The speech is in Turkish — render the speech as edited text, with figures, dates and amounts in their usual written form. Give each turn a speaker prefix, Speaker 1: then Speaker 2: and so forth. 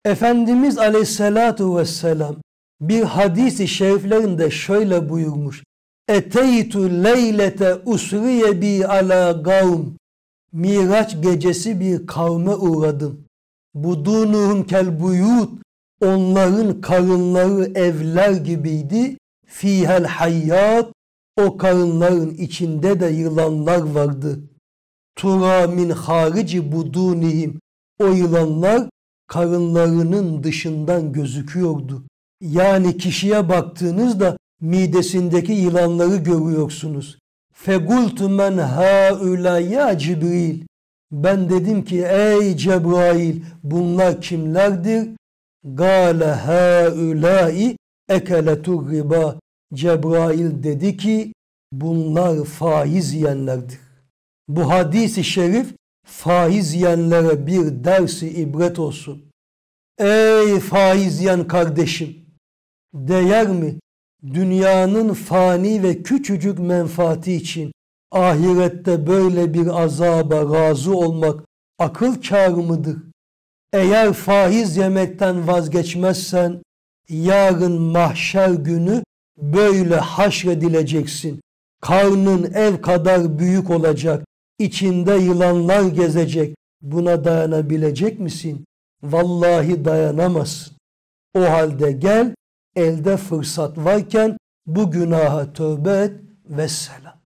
Speaker 1: Efendimiz Aleyhisselatu Vesselam bir hadis-i şeriflerinde şöyle buyurmuş. Eteytu leylete usriye bi ala kavm. Miraç gecesi bir kavme uğradım. Budunuhum kel buyut. Onların karınları evler gibiydi. Fihel hayyat. O karınların içinde de yılanlar vardı. Tura min harici budunihim. O yılanlar karınlarının dışından gözüküyordu. Yani kişiye baktığınızda midesindeki yılanları görüyorsunuz. Fegultu men haula ya Cibril. Ben dedim ki ey Cebrail, bunlar kimlerdir? Gale haulai ekeletur riba. Cebrail dedi ki bunlar faiz yiyenlerdir. Bu hadis-i şerif faiz yiyenlere bir dersi ibret olsun. Ey faiz yiyen kardeşim, değer mi dünyanın fani ve küçücük menfaati için ahirette böyle bir azaba razı olmak akıl kârı mıdır? Eğer faiz yemekten vazgeçmezsen yarın mahşer günü böyle haşredileceksin. Karnın ev kadar büyük olacak, içinde yılanlar gezecek. Buna dayanabilecek misin? Vallahi dayanamazsın. O halde gel, elde fırsat varken bu günaha tövbe et, vesselam.